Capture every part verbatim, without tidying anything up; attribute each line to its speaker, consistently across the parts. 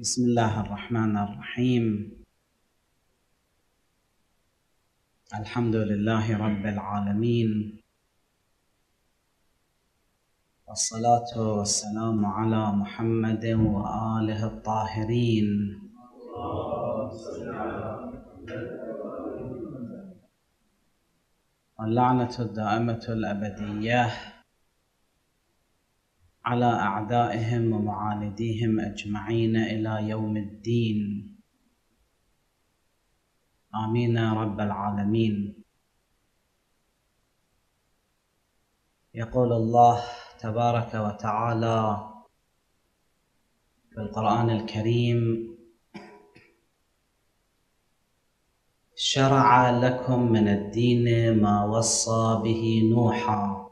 Speaker 1: بسم الله الرحمن الرحيم. الحمد لله رب العالمين، والصلاة والسلام على محمد وآله الطاهرين. واللعنة الدائمة الأبدية على أعدائهم ومعانديهم أجمعين إلى يوم الدين، آمين يا رب العالمين. يقول الله تبارك وتعالى في القرآن الكريم: شرع لكم من الدين ما وصى به نوحا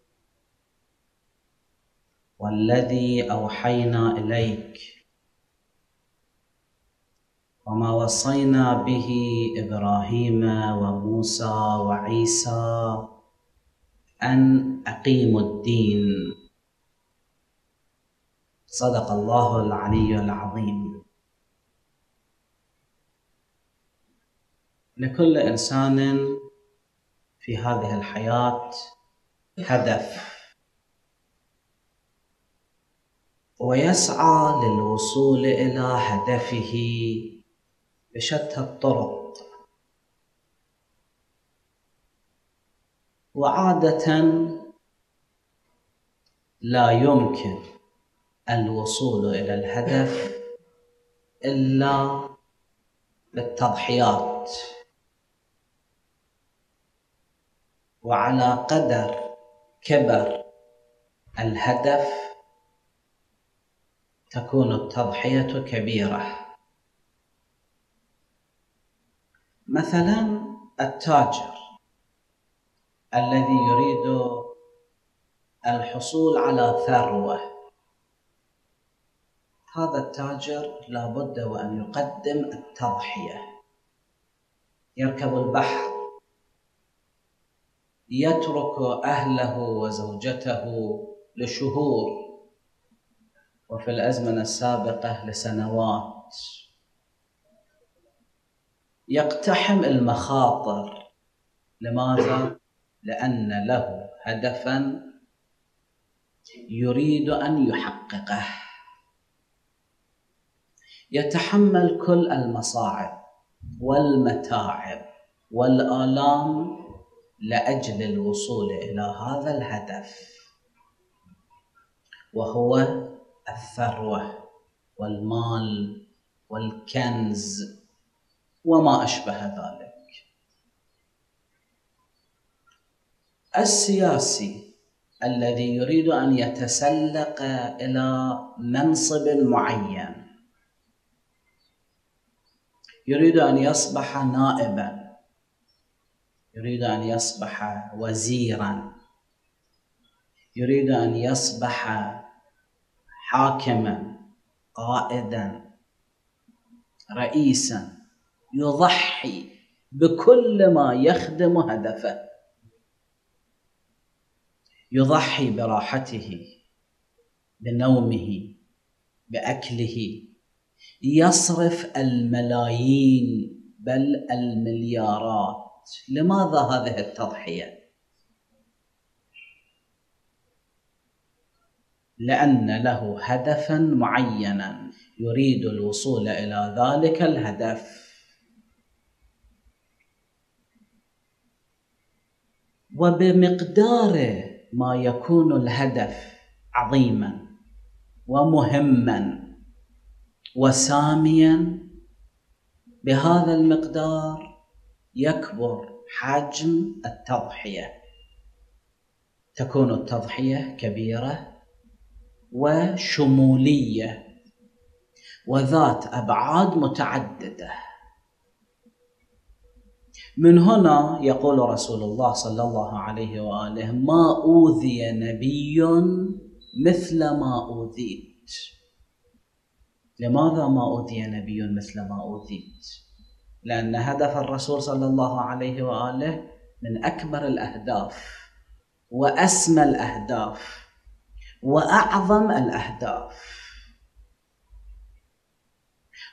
Speaker 1: والذي أوحينا إليك وما وصينا به إبراهيم وموسى وعيسى أن أقيموا الدين. صدق الله العلي العظيم. لكل إنسان في هذه الحياة هدف، ويسعى للوصول إلى هدفه بشتى الطرق، وعادة لا يمكن الوصول إلى الهدف إلا بالتضحيات، وعلى قدر كبر الهدف تكون التضحية كبيرة. مثلا التاجر الذي يريد الحصول على ثروة، هذا التاجر لا بد وأن يقدم التضحية. يركب البحر، يترك أهله وزوجته لشهور، وفي الأزمنة السابقة لسنوات، يقتحم المخاطر. لماذا؟ لأن له هدفاً يريد أن يحققه. يتحمل كل المصاعب والمتاعب والآلام لأجل الوصول إلى هذا الهدف، وهو الثروة والمال والكنز وما أشبه ذلك. السياسي الذي يريد أن يتسلق إلى منصب معين، يريد أن يصبح نائبا، يريد أن يصبح وزيرا، يريد أن يصبح حاكما، قائدا، رئيسا، يضحي بكل ما يخدم هدفه. يضحي براحته، بنومه، بأكله، يصرف الملايين بل المليارات. لماذا هذه التضحية؟ لأن له هدفا معينا يريد الوصول إلى ذلك الهدف، وبمقدار ما يكون الهدف عظيما ومهما وساميا، بهذا المقدار يكبر حجم التضحية. تكون التضحية كبيرة وشمولية وذات أبعاد متعددة. من هنا يقول رسول الله صلى الله عليه وآله: ما أوذي نبي مثل ما أوذيت. لماذا ما أوذي نبي مثل ما أوذيت؟ لأن هدف الرسول صلى الله عليه وآله من أكبر الأهداف وأسمى الأهداف وأعظم الأهداف.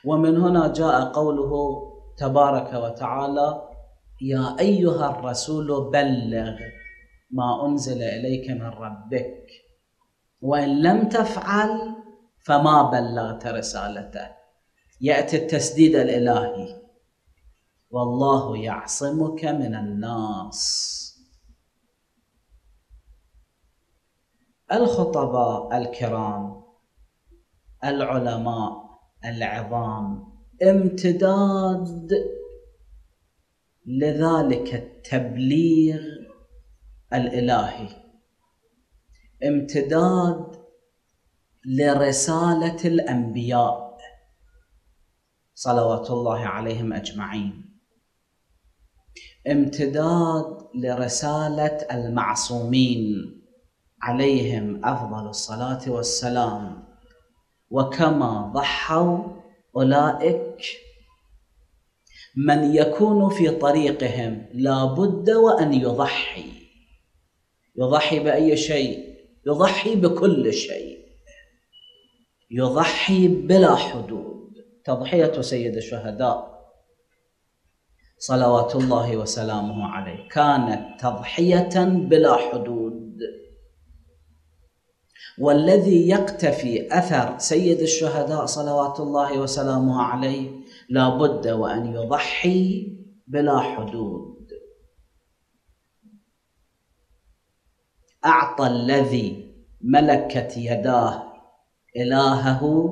Speaker 1: ومن هنا جاء قوله تبارك وتعالى: يا أيها الرسول بلغ ما أنزل إليك من ربك وإن لم تفعل فما بلغت رسالته. يأتي التسديد الإلهي: والله يعصمك من الناس. الخطباء الكرام العلماء العظام امتداد لذلك التبليغ الإلهي، امتداد لرسالة الأنبياء صلوات الله عليهم أجمعين، امتداد لرسالة المعصومين عليهم أفضل الصلاة والسلام. وكما ضحوا أولئك من يكون في طريقهم لا بد وأن يضحي. يضحي بأي شيء؟ يضحي بكل شيء، يضحي بلا حدود. تضحية سيد الشهداء صلوات الله وسلامه عليه كانت تضحية بلا حدود. والذي يقتفي أثر سيد الشهداء صلوات الله وسلامه عليه لا بد وأن يضحي بلا حدود. أعطى الذي ملكت يداه إلهه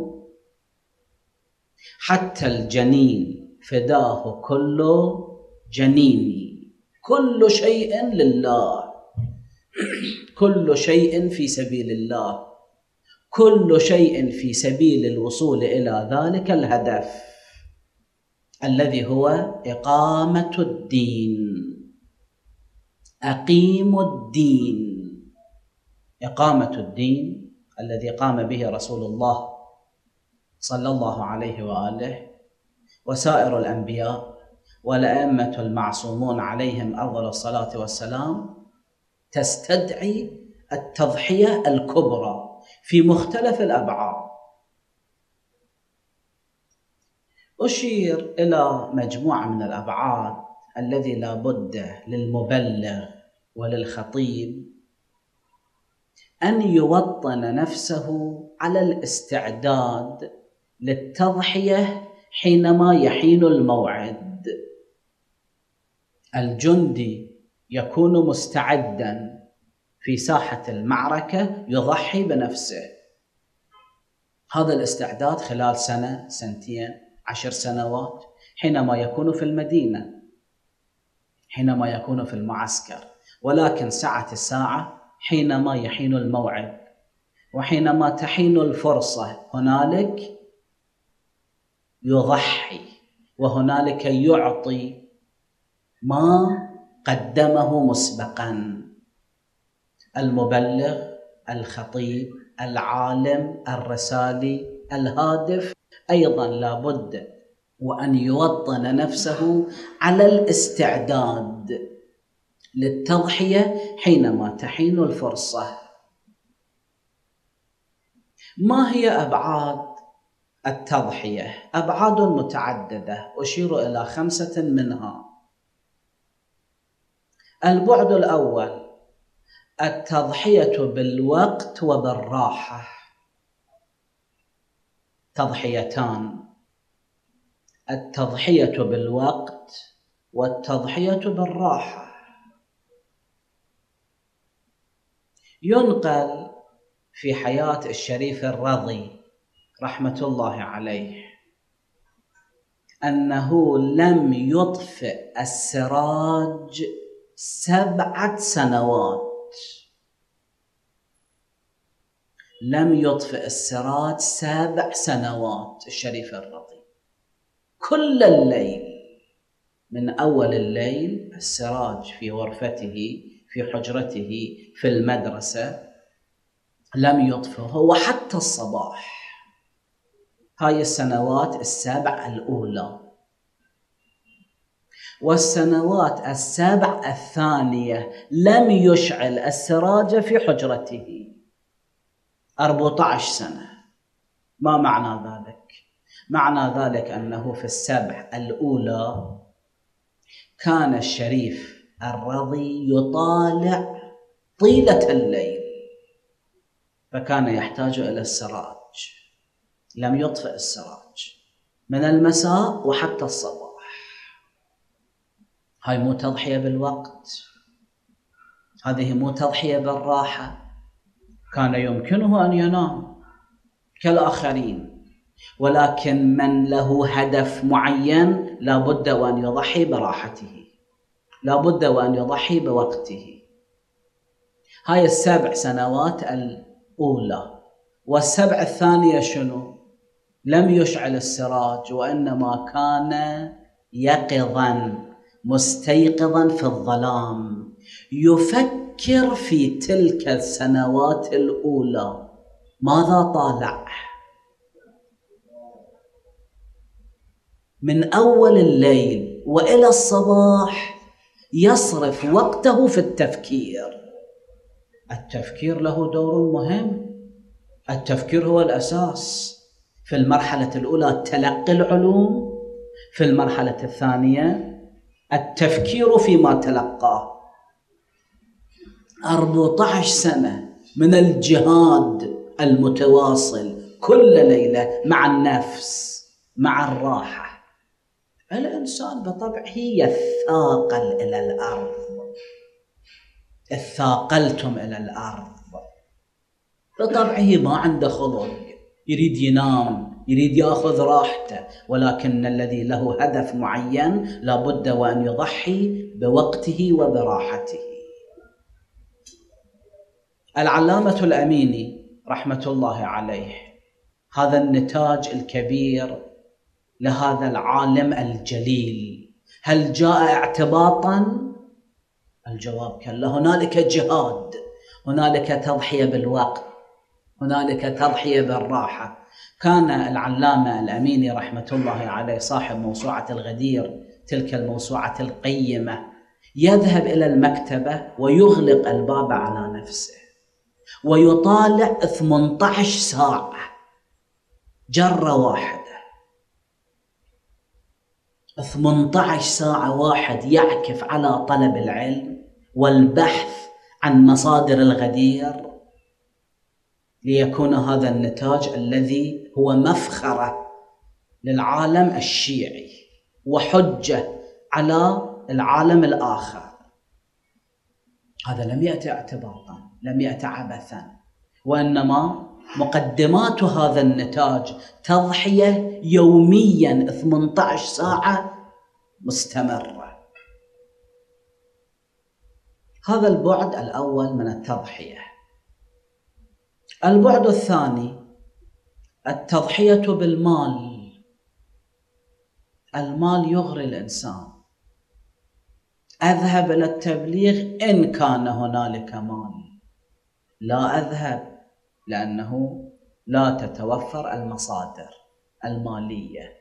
Speaker 1: حتى الجنين فداه كل جنيني. كل شيء لله، كل شيء في سبيل الله، كل شيء في سبيل الوصول إلى ذلك الهدف الذي هو إقامة الدين. أقيم الدين، إقامة الدين الذي قام به رسول الله صلى الله عليه وآله وسائر الأنبياء والأئمة المعصومون عليهم أفضل الصلاة والسلام، تستدعي التضحية الكبرى في مختلف الأبعاد. أشير إلى مجموعة من الأبعاد الذي لا بد للمبلغ وللخطيب أن يوطن نفسه على الاستعداد للتضحية حينما يحين الموعد. الجندي يكون مستعدا في ساحة المعركة، يضحي بنفسه. هذا الاستعداد خلال سنة، سنتين، عشر سنوات، حينما يكون في المدينة، حينما يكون في المعسكر. ولكن ساعة الساعة حينما يحين الموعد وحينما تحين الفرصة هنالك يضحي، وهنالك يعطي ما قدمه مسبقا. المبلغ، الخطيب، العالم، الرسالي، الهادف أيضا لا بد وأن يوطن نفسه على الاستعداد للتضحية حينما تحين الفرصة. ما هي أبعاد التضحية؟ أبعاد متعددة، أشير إلى خمسة منها. البعد الأول التضحية بالوقت وبالراحة. تضحيتان: التضحية بالوقت والتضحية بالراحة. ينقل في حياة الشريف الرضي رحمة الله عليه أنه لم يطفئ السراج سبعة سنوات. لم يطفئ السراج سبع سنوات الشريف الرضي. كل الليل، من أول الليل السراج في غرفته، في حجرته، في المدرسة، لم يطفئه، وحتى الصباح. هاي السنوات السبع الأولى. والسنوات السبع الثانية لم يشعل السراج في حجرته. أربعة عشر سنة. ما معنى ذلك؟ معنى ذلك أنه في السبع الأولى كان الشريف الرضي يطالع طيلة الليل، فكان يحتاج إلى السراج، لم يطفئ السراج من المساء وحتى الصباح. هاي مو تضحية بالوقت، هذه مو تضحية بالراحة. كان يمكنه أن ينام كالآخرين، ولكن من له هدف معين لا بد وأن يضحي براحته، لا بد وأن يضحي بوقته. هاي السبع سنوات الأولى. والسبع الثانية شنو؟ لم يشعل السراج، وإنما كان يقظا مستيقظا في الظلام، يفكر في تلك السنوات الأولى ماذا طالع. من أول الليل وإلى الصباح يصرف وقته في التفكير. التفكير له دور مهم، التفكير هو الأساس. في المرحلة الأولى تلقي العلوم، في المرحلة الثانية التفكير فيما تلقاه. أربعة عشر سنة من الجهاد المتواصل كل ليلة مع النفس، مع الراحة. الإنسان بطبعه يثاقل إلى الأرض، اثاقلتم إلى الأرض. بطبعه ما عنده خلق، يريد ينام، يريد يأخذ راحته، ولكن الذي له هدف معين لابد وأن يضحي بوقته وبراحته. العلامة الأميني رحمة الله عليه، هذا النتاج الكبير لهذا العالم الجليل، هل جاء اعتباطا؟ الجواب كلا. هنالك جهاد، هنالك تضحية بالوقت، هنالك تضحية بالراحة. كان العلامة الأميني رحمة الله عليه صاحب موسوعة الغدير، تلك الموسوعة القيمة، يذهب إلى المكتبة ويغلق الباب على نفسه ويطالع ثمانية عشر ساعة جرة واحدة. ثمانية عشر ساعة واحد يعكف على طلب العلم والبحث عن مصادر الغدير ليكون هذا النتاج الذي هو مفخرة للعالم الشيعي وحجة على العالم الآخر. هذا لم يأتي اعتباطا، لم يأتي عبثا، وإنما مقدمات هذا النتاج تضحية يوميا ثمانية عشر ساعة مستمرة. هذا البعد الأول من التضحية. البعد الثاني التضحية بالمال. المال يغري الإنسان. أذهب إلى التبليغ إن كان هنالك مال، لا أذهب لأنه لا تتوفر المصادر المالية.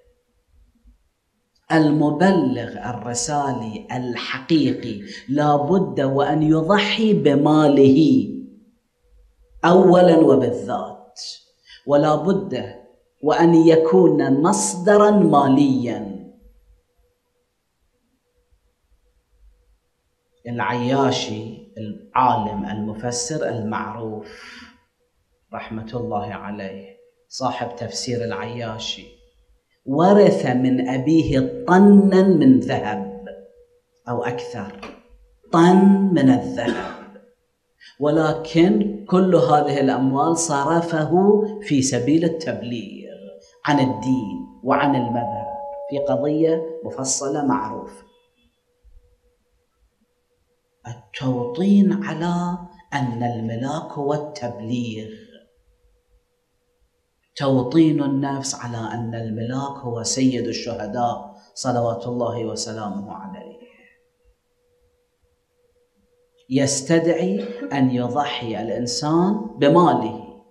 Speaker 1: المبلغ الرسالي الحقيقي لا بد وأن يضحي بماله أولا وبالذات، ولا بد وأن يكون مصدرا ماليا. العياشي العالم المفسر المعروف رحمة الله عليه صاحب تفسير العياشي ورث من أبيه طنا من ذهب أو أكثر، طن من الذهب، ولكن كل هذه الأموال صرفه في سبيل التبليغ عن الدين وعن المذهب في قضية مفصلة معروفة. التوطين على أن الملاك هو التبليغ، توطين النفس على أن الملاك هو سيد الشهداء صلوات الله وسلامه عليه، يستدعي أن يضحي الإنسان بماله.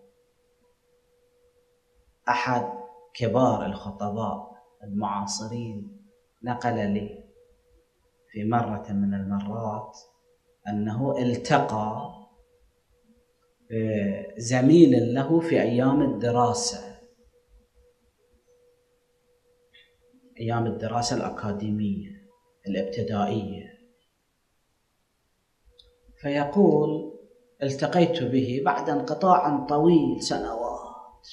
Speaker 1: أحد كبار الخطباء المعاصرين نقل لي في مرة من المرات أنه التقى زميل له في أيام الدراسة، أيام الدراسة الأكاديمية الابتدائية، فيقول: التقيت به بعد انقطاع طويل سنوات،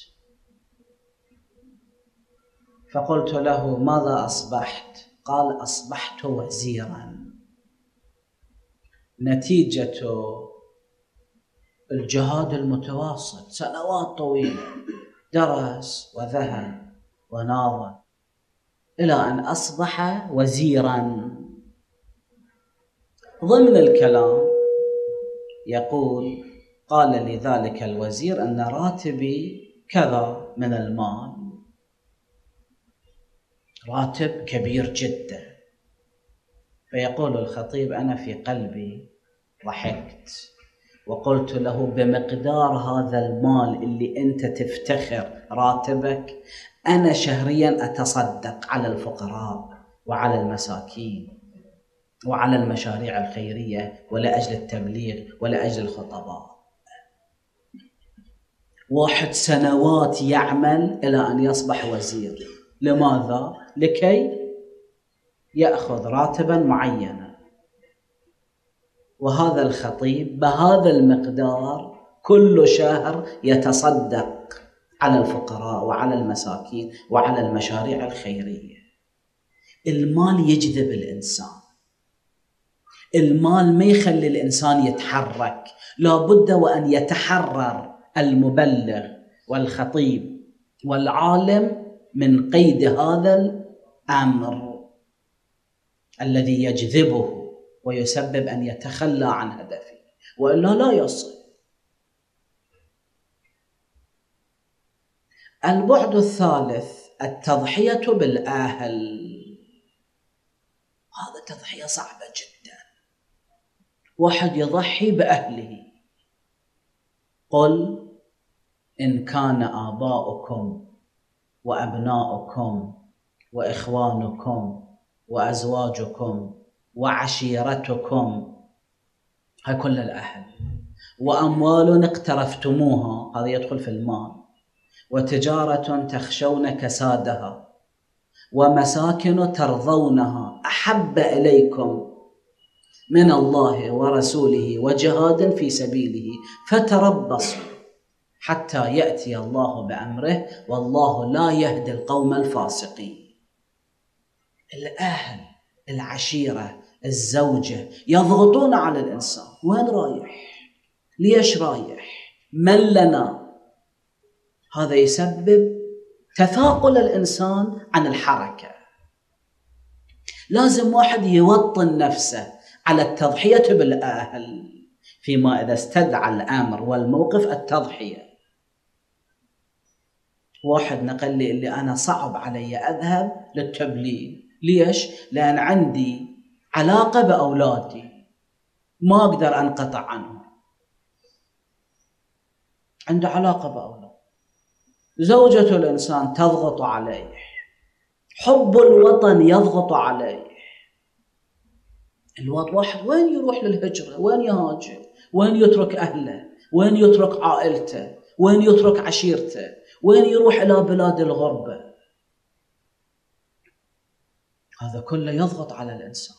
Speaker 1: فقلت له: ماذا أصبحت؟ قال: أصبحت وزيرا، نتيجة الجهاد المتواصل سنوات طويلة، درس وذهب وناظر إلى أن أصبح وزيرا. ضمن الكلام يقول: قال لي ذلك الوزير أن راتبي كذا من المال، راتب كبير جدا. فيقول الخطيب: أنا في قلبي ضحكت وقلت له: بمقدار هذا المال اللي أنت تفتخر راتبك، أنا شهريا أتصدق على الفقراء وعلى المساكين وعلى المشاريع الخيرية ولأجل التبليغ ولأجل الخطباء. واحد سنوات يعمل إلى أن يصبح وزير. لماذا؟ لكي يأخذ راتبا معينا. وهذا الخطيب بهذا المقدار كل شهر يتصدق على الفقراء وعلى المساكين وعلى المشاريع الخيرية. المال يجذب الإنسان، المال ما يخلي الإنسان يتحرك. لابد وأن يتحرر المبلغ والخطيب والعالم من قيد هذا الأمر الذي يجذبه ويسبب أن يتخلى عن هدفه، وإلا لا يصل. البعد الثالث: التضحية بالأهل. هذا تضحية صعبة جدا. واحد يضحي بأهله. قل إن كان آباؤكم وأبناؤكم وإخوانكم وأزواجكم وعشيرتكم، هاي كل الأهل، وأموال اقترفتموها، هذا يدخل في المال، وتجارة تخشون كسادها، ومساكن ترضونها أحب إليكم من الله ورسوله وجهاد في سبيله فتربصوا حتى يأتي الله بأمره والله لا يهدي القوم الفاسقين. الأهل، العشيرة، الزوجة يضغطون على الإنسان. وين رايح؟ ليش رايح؟ من لنا؟ هذا يسبب تثاقل الإنسان عن الحركة. لازم واحد يوطن نفسه على التضحية بالأهل فيما إذا استدعى الأمر والموقف التضحية. واحد نقل لي اللي أنا صعب علي أذهب للتبليغ. ليش؟ لأن عندي علاقة بأولادي ما أقدر أنقطع عنهم. عنده علاقة بأولاد، زوجة الإنسان تضغط عليه، حب الوطن يضغط عليه. الوطن واحد وين يروح للهجرة؟ وين يهاجر؟ وين يترك أهله؟ وين يترك عائلته؟ وين يترك عشيرته؟ وين يروح إلى بلاد الغربة؟ هذا كله يضغط على الإنسان.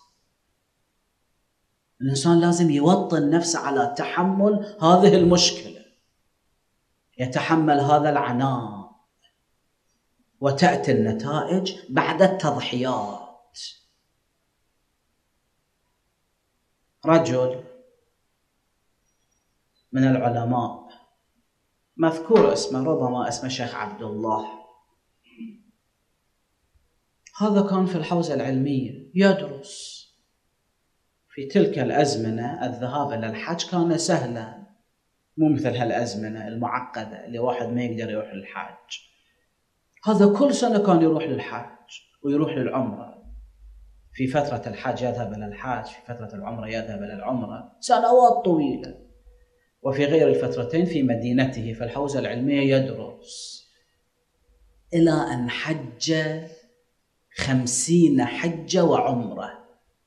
Speaker 1: الإنسان لازم يوطن نفسه على تحمل هذه المشكلة، يتحمل هذا العناء، وتأتي النتائج بعد التضحيات. رجل من العلماء مذكور اسمه، ربما اسمه شيخ عبد الله، هذا كان في الحوزة العلمية يدرس. في تلك الأزمنة الذهاب إلى الحج كان سهلا، مو مثل هالأزمنة المعقدة اللي واحد ما يقدر يروح للحج. هذا كل سنة كان يروح للحج ويروح للعمرة. في فترة الحج يذهب إلى الحج، في فترة العمرة يذهب إلى العمرة، سنوات طويلة. وفي غير الفترتين في مدينته في الحوزة العلمية يدرس، إلى أن حج خمسين حجة وعمرة.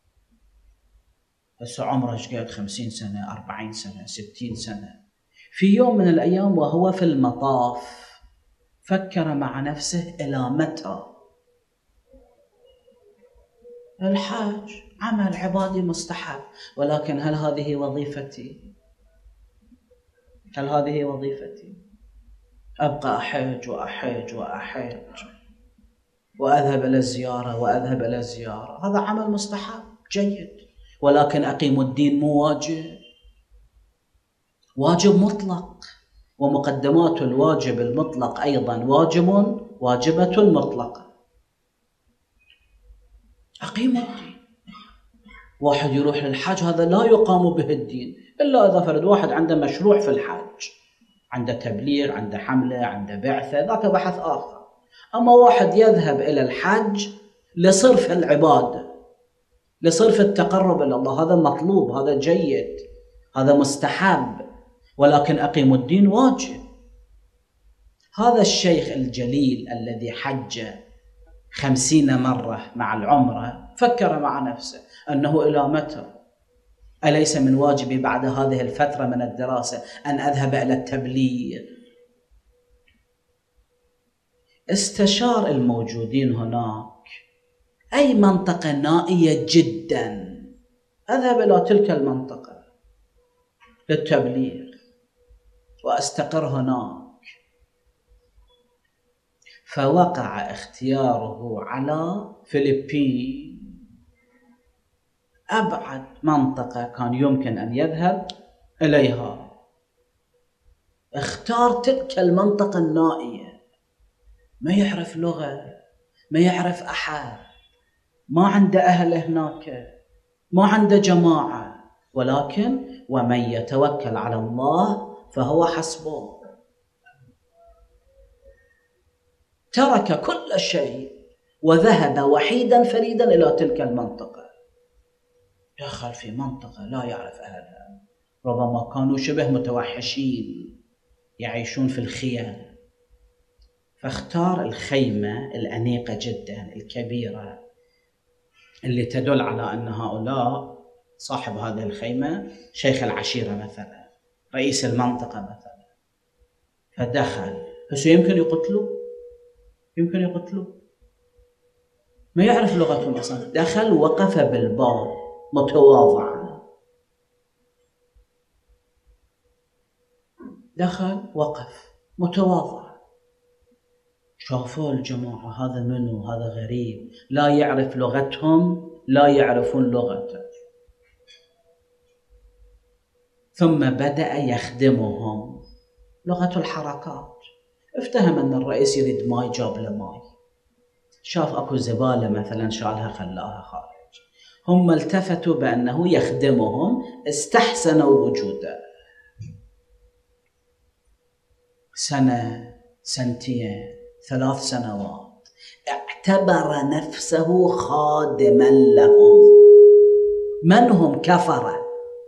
Speaker 1: بس عمره شقيت خمسين سنة، أربعين سنة، ستين سنة. في يوم من الأيام وهو في المطاف فكر مع نفسه: إلى متى؟ الحج عمل عبادي مستحب، ولكن هل هذه وظيفتي؟ هل هذه وظيفتي؟ أبقى أحج وأحج وأحج وأذهب إلى الزيارة وأذهب إلى الزيارة، هذا عمل مستحب جيد، ولكن أقيم الدين مو واجب، واجب مطلق، ومقدمات الواجب المطلق أيضا واجب واجبة مطلقة. أقيم الدين. واحد يروح للحج هذا لا يقام به الدين إلا إذا فرد واحد عنده مشروع في الحج، عنده تبليغ، عنده حملة، عنده بعثة، ذاك بحث آخر. أما واحد يذهب إلى الحج لصرف العبادة، لصرف التقرب إلى الله، هذا مطلوب، هذا جيد، هذا مستحب، ولكن أقيم الدين واجب. هذا الشيخ الجليل الذي حج خمسين مرة مع العمرة فكر مع نفسه أنه إلى متى؟ أليس من واجبي بعد هذه الفترة من الدراسة أن أذهب إلى التبليغ؟ استشار الموجودين هناك أي منطقة نائية جدا أذهب إلى تلك المنطقة للتبليغ وأستقر هناك. فوقع اختياره على فلبين، أبعد منطقة كان يمكن أن يذهب إليها. اختار تلك المنطقة النائية، ما يعرف لغة، ما يعرف أحد، ما عنده أهل هناك، ما عنده جماعة، ولكن ومن يتوكل على الله فهو حسبه. ترك كل شيء وذهب وحيدا فريدا إلى تلك المنطقة. دخل في منطقة لا يعرف أهلها، ربما كانوا شبه متوحشين يعيشون في الخيام، فاختار الخيمة الأنيقة جدا الكبيرة اللي تدل على أن هؤلاء صاحب هذه الخيمة شيخ العشيرة مثلا، رئيس المنطقة مثلا. فدخل، بس يمكن يقتلوا، يمكن يقتلوا، ما يعرف لغتهم أصلا. دخل وقف بالباب متواضعا، دخل وقف متواضع. شافوا الجماعة هذا منو؟ هذا غريب، لا يعرف لغتهم، لا يعرفون لغته. ثم بدأ يخدمهم لغة الحركات. افتهم أن الرئيس يريد ماي، جاب له ماي. شاف أكو زبالة مثلا شالها خلاها خارج. هم التفتوا بأنه يخدمهم، استحسنوا وجوده. سنة، سنتين، ثلاث سنوات، اعتبر نفسه خادما لهم. من هم؟ كفرة.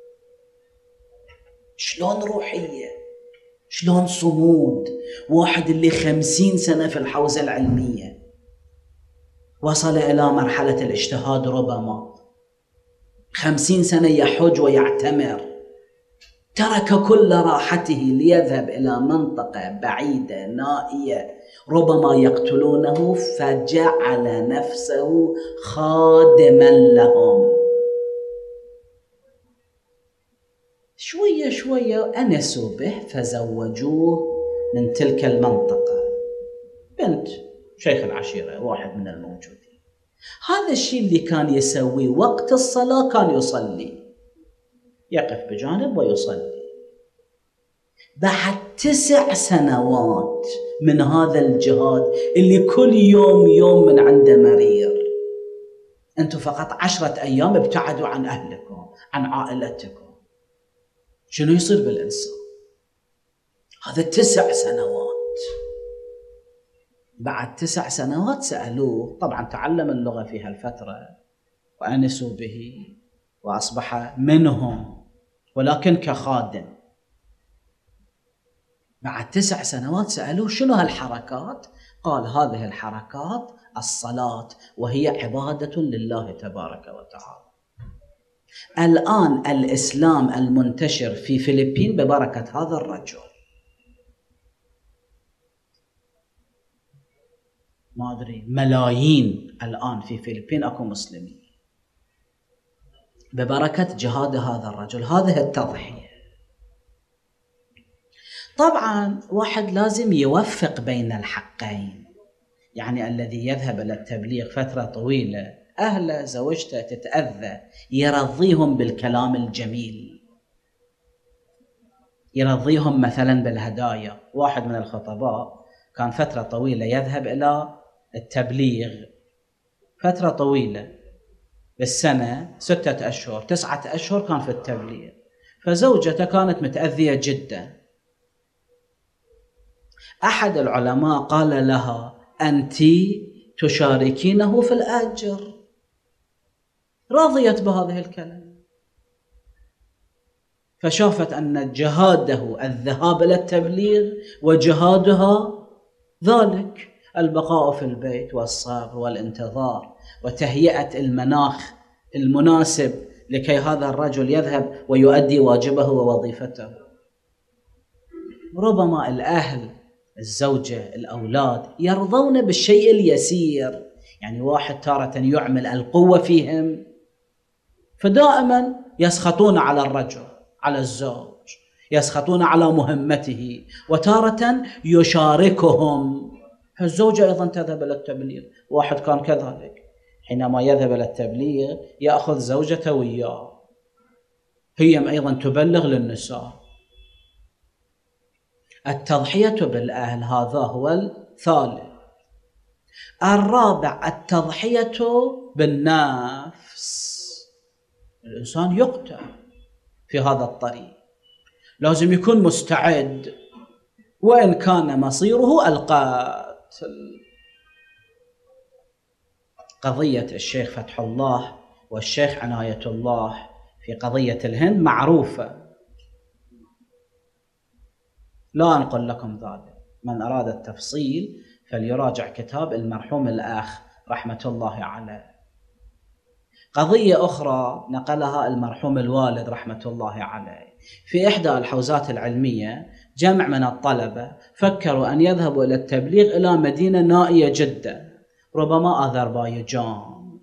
Speaker 1: شلون روحية، شلون صمود. واحد اللي خمسين سنة في الحوزة العلمية وصل إلى مرحلة الاجتهاد، ربما خمسين سنة يحج ويعتمر، ترك كل راحته ليذهب إلى منطقة بعيدة نائية ربما يقتلونه، فجعل نفسه خادما لهم. شوية شوية أنسوا به فزوجوه من تلك المنطقة، بنت شيخ العشيرة، واحد من الموجودين. هذا الشيء اللي كان يسويه وقت الصلاة، كان يصلي، يقف بجانب ويصلي. بعد تسع سنوات من هذا الجهاد اللي كل يوم يوم من عنده مرير، أنتم فقط عشرة أيام ابتعدوا عن أهلكم، عن عائلتكم، شنو يصير بالإنسان؟ هذا تسع سنوات. بعد تسع سنوات سألوه، طبعا تعلم اللغة في هالفترة وأنسوا به وأصبح منهم، ولكن كخادم. بعد تسع سنوات سألوه شنو هالحركات؟ قال هذه الحركات الصلاة، وهي عبادة لله تبارك وتعالى. الآن الإسلام المنتشر في فلبين ببركة هذا الرجل. ما أدري، ملايين الآن في فلبين أكو مسلمين، ببركة جهاد هذا الرجل. هذه التضحية. طبعا واحد لازم يوفق بين الحقين، يعني الذي يذهب إلى التبليغ فترة طويلة أهله زوجته تتأذى يرضيهم بالكلام الجميل، يرضيهم مثلا بالهدايا. واحد من الخطباء كان فترة طويلة يذهب إلى التبليغ، فترة طويلة بالسنة، ستة أشهر تسعة أشهر كان في التبليغ، فزوجته كانت متأذية جدا. أحد العلماء قال لها: أنت تشاركينه في الأجر. رضيت بهذه الكلمة، فشافت أن جهاده الذهاب إلى التبليغ وجهادها ذلك البقاء في البيت والصبر والانتظار وتهيئة المناخ المناسب لكي هذا الرجل يذهب ويؤدي واجبه ووظيفته. ربما الأهل، الزوجة، الأولاد يرضون بالشيء اليسير، يعني واحد تارة يعمل القوة فيهم، فدائما يسخطون على الرجل، على الزوج، يسخطون على مهمته، وتارة يشاركهم. الزوجة أيضا تذهب إلى التبليغ، واحد كان كذلك، حينما يذهب إلى التبليغ يأخذ زوجته وياه، هي أيضا تبلغ للنساء. التضحية بالأهل هذا هو الثالث. الرابع التضحية بالنفس. الإنسان يقتل في هذا الطريق، لازم يكون مستعد وإن كان مصيره القتل. قضية الشيخ فتح الله والشيخ عناية الله في قضية الهند معروفة، لا أنقل لكم ذلك، من أراد التفصيل فليراجع كتاب المرحوم الأخ رحمة الله عليه. قضية أخرى نقلها المرحوم الوالد رحمة الله عليه. في إحدى الحوزات العلمية جمع من الطلبة فكروا أن يذهبوا إلى التبليغ إلى مدينة نائية جدا، ربما أذربيجان.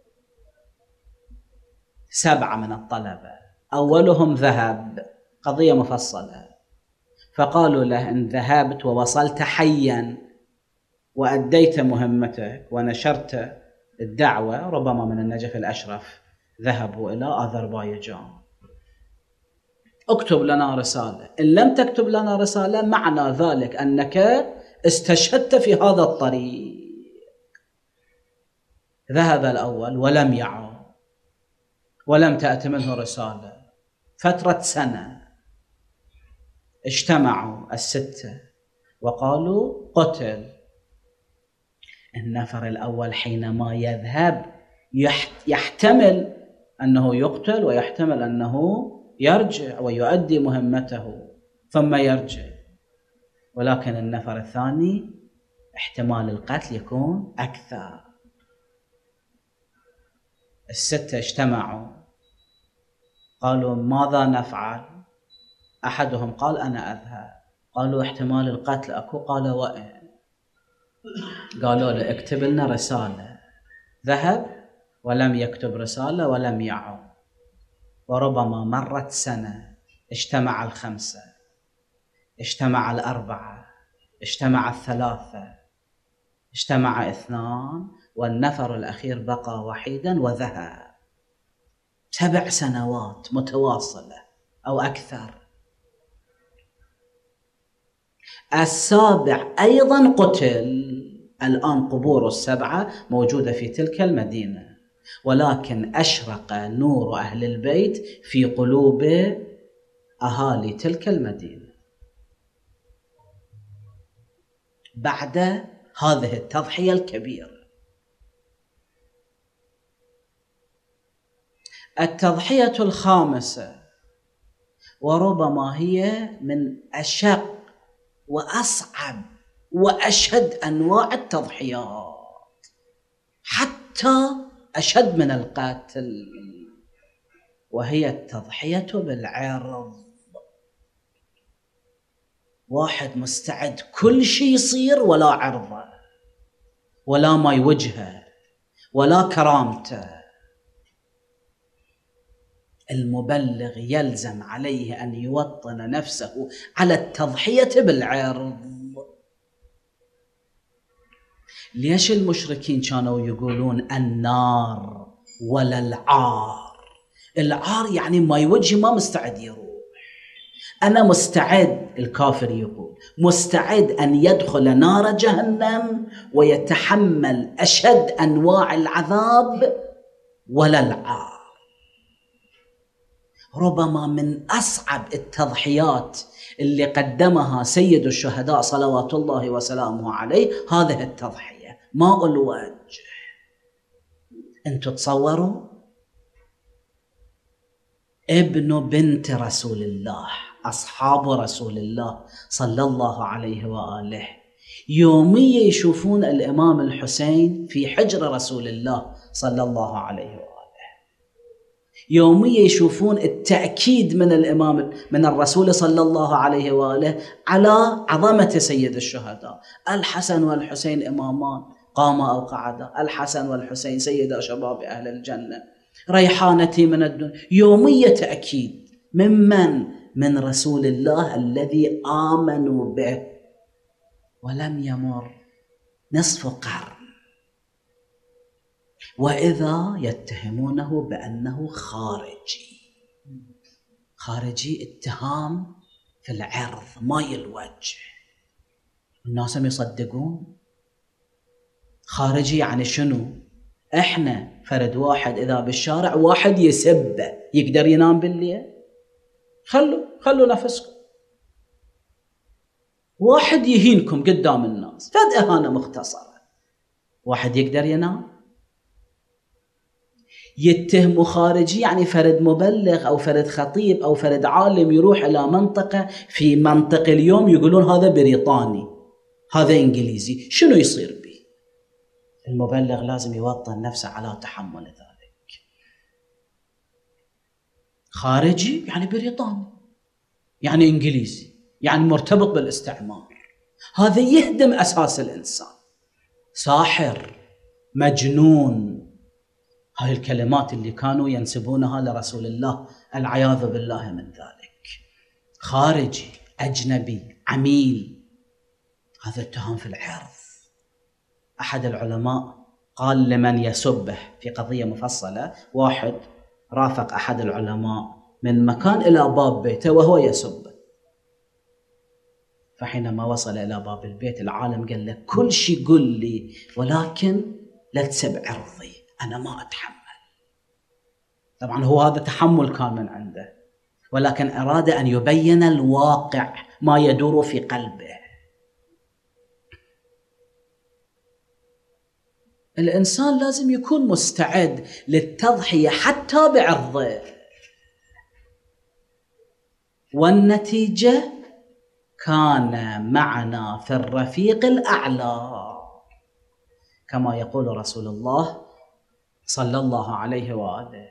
Speaker 1: سبعة من الطلبة أولهم ذهب، قضية مفصلة، فقالوا له: إن ذهبت ووصلت حيا وأديت مهمتك ونشرت الدعوة، ربما من النجف الأشرف ذهبوا إلى أذربيجان، اكتب لنا رسالة. إن لم تكتب لنا رسالة معنى ذلك أنك استشهدت في هذا الطريق. ذهب الأول ولم يعد ولم تأتي منه رسالة. فترة سنة اجتمعوا الستة وقالوا: قتل. النفر الأول حينما يذهب يحتمل أنه يقتل ويحتمل أنه يرجع ويؤدي مهمته ثم يرجع، ولكن النفر الثاني احتمال القتل يكون أكثر. الستة اجتمعوا قالوا: ماذا نفعل؟ أحدهم قال: أنا أذهب. قالوا: احتمال القتل أكو. قال: وإن؟ قالوا له: اكتب لنا رسالة. ذهب ولم يكتب رسالة ولم يعد، وربما مرت سنة، اجتمع الخمسة، اجتمع الأربعة، اجتمع الثلاثة، اجتمع اثنان، والنفر الأخير بقى وحيدا وذهب. سبع سنوات متواصلة أو أكثر. السابع أيضا قتل. الآن قبور السبعة موجودة في تلك المدينة، ولكن أشرق نور أهل البيت في قلوب أهالي تلك المدينة بعد هذه التضحية الكبيرة. التضحية الخامسة، وربما هي من أشق وأصعب وأشد أنواع التضحيات، حتى أشد من القتل، وهي التضحية بالعرض. واحد مستعد كل شيء يصير ولا عرضه ولا ما يوجهه ولا كرامته. المبلغ يلزم عليه أن يوطن نفسه على التضحية بالعرض. ليش المشركين كانوا يقولون النار ولا العار؟ العار يعني ما يوجه ما مستعد يروح. أنا مستعد، الكافر يقول مستعد أن يدخل نار جهنم ويتحمل أشد أنواع العذاب ولا العار. ربما من أصعب التضحيات اللي قدمها سيد الشهداء صلوات الله وسلامه عليه هذه التضحية، ماء الوجه. أنتوا تصوروا ابن بنت رسول الله، أصحاب رسول الله صلى الله عليه وآله، يوميا يشوفون الإمام الحسين في حجر رسول الله صلى الله عليه وآله، يوميا يشوفون التأكيد من الإمام من الرسول صلى الله عليه وآله على عظمة سيد الشهداء. الحسن والحسين إمامان قاما أو قعدا، الحسن والحسين سيدا شباب أهل الجنة، ريحانتي من الدنيا. يوميا تأكيد ممن؟ من رسول الله الذي آمنوا به. ولم يمر نصف قرن وإذا يتهمونه بأنه خارجي. خارجي اتهام في العرض، ماء الوجه. الناس هم يصدقون. خارجي يعني شنو؟ احنا فرد واحد إذا بالشارع واحد يسبه يقدر ينام بالليل؟ خلوا خلوا نفسكم. واحد يهينكم قدام الناس، فد إهانة مختصرة، واحد يقدر ينام؟ يتهم خارجي يعني فرد مبلغ أو فرد خطيب أو فرد عالم يروح إلى منطقة، في منطق اليوم يقولون هذا بريطاني، هذا إنجليزي، شنو يصير به؟ المبلغ لازم يوطن نفسه على تحمل ذلك. خارجي يعني بريطاني، يعني إنجليزي، يعني مرتبط بالاستعمار، هذا يهدم أساس الإنسان. ساحر، مجنون، هاي الكلمات اللي كانوا ينسبونها لرسول الله، العياذ بالله من ذلك. خارجي، أجنبي، عميل، هذا اتهام في العرض. أحد العلماء قال لمن يسبه في قضية مفصلة، واحد رافق أحد العلماء من مكان إلى باب بيته وهو يسبه، فحينما وصل إلى باب البيت العالم قال له كل شيء قل لي ولكن لا تسب عرضي، أنا ما أتحمل. طبعا هو هذا تحمل كان من عنده، ولكن أراد أن يبين الواقع ما يدور في قلبه. الإنسان لازم يكون مستعد للتضحية حتى بعرضه. والنتيجة كان معنا في الرفيق الأعلى، كما يقول رسول الله صلى الله عليه وآله: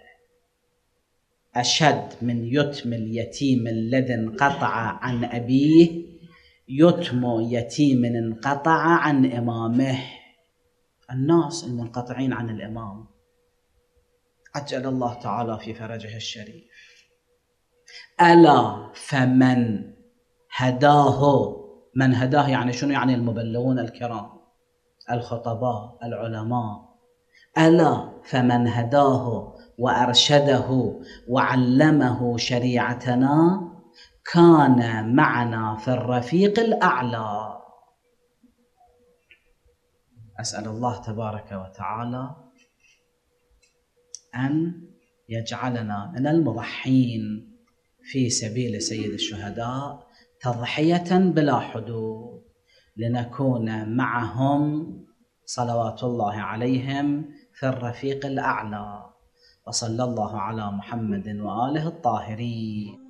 Speaker 1: أشد من يتم اليتيم الذي انقطع عن أبيه يتم يتيم انقطع عن إمامه. الناس المنقطعين عن الإمام عجل الله تعالى في فرجه الشريف. ألا فمن هداه، من هداه يعني شنو؟ يعني المبلغون الكرام، الخطباء، العلماء. ألا فمن هداه وأرشده وعلمه شريعتنا كان معنا في الرفيق الأعلى. أسأل الله تبارك وتعالى أن يجعلنا من المضحين في سبيل سيد الشهداء تضحية بلا حدود، لنكون معهم صلوات الله عليهم في الرفيق الأعلى. وصلى الله على محمد وآله الطاهرين.